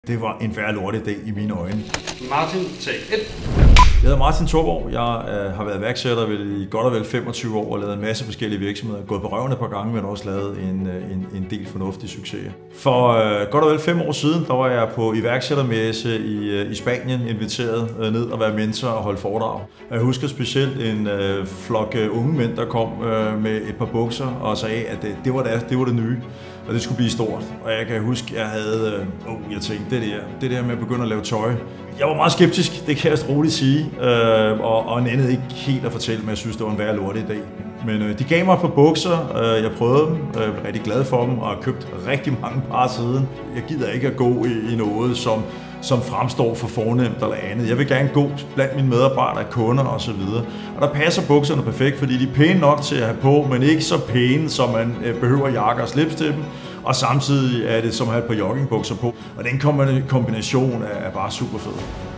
Det var en værre lortedag i mine øjne. Martin, tag 1. Jeg hedder Martin Thorborg. Jeg har været iværksætter i godt og vel 25 år og lavet en masse forskellige virksomheder. Gået på røven et par gange, men også lavet en del fornuftige succeser. For godt og vel 5 år siden, der var jeg på iværksættermesse i Spanien, inviteret ned og være mentor og holde foredrag. Jeg husker specielt en flok unge mænd, der kom med et par bukser og sagde, at det var det nye. Og det skulle blive stort. Og jeg kan huske, jeg tænkte, det der med at begynde at lave tøj. Jeg var meget skeptisk, det kan jeg roligt sige, og nændede ikke helt at fortælle, men jeg synes, det var en værre lorte i dag. Men de gav mig et par bukser, jeg prøvede dem, jeg blev rigtig glad for dem, og har købt rigtig mange par siden. Jeg gider ikke at gå i noget, som fremstår for fornemt eller andet. Jeg vil gerne gå blandt mine medarbejdere, kunder osv. Og der passer bukserne perfekt, fordi de er pæne nok til at have på, men ikke så pæne, som man behøver jakker og slips til dem. Og samtidig er det som at have et par joggingbukser på. Og den kombination er bare super fed.